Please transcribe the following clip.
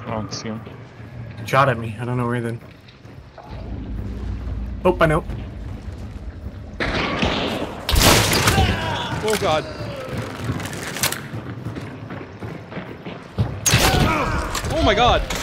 don't see him. Shot at me. I don't know where then. Oh, I know. Oh god. Oh my god.